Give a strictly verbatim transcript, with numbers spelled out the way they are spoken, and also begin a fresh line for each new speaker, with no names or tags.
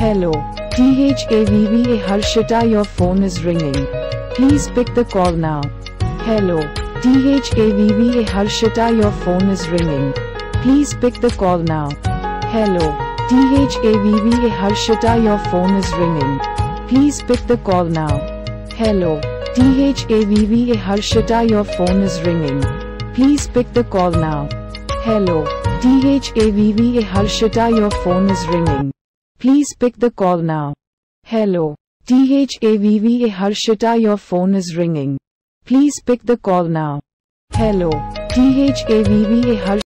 Hello. THAVVA Harshita, your phone is ringing. Please pick the call now. Hello. THAVVA Harshita, your phone is ringing. Please pick the call now. Hello. THAVVA Harshita, your phone is ringing. Please pick the call now. Hello. THAVVA Harshita, your phone is ringing. Please pick the call now. Hello. THAVVA Harshita, your phone is ringing. Please pick the call now. Hello. THAVVA Harshita, your phone is ringing. Please pick the call now. Hello. THAVVA Harshita.